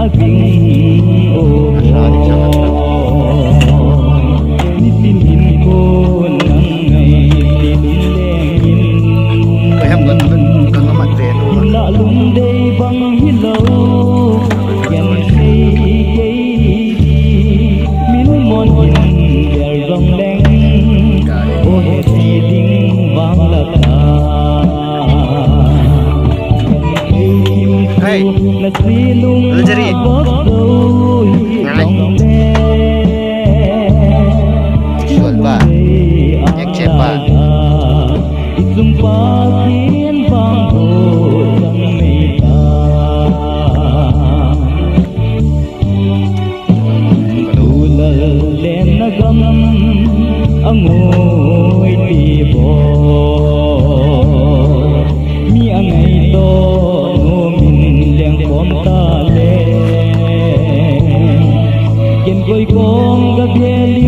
aging o ni tin hin ko nang ngai tin lengin em gần mặt về luôn la lung dei bang hilo ken sei kei min mon hin yer rong leng o he ti ding wang la ta hey na silung jadi jual ba ek cepa isung pakin bang ho sang meta tulal len nagam angoi ti bo mi angai to no min leng pom ta le ken koi kom ga bel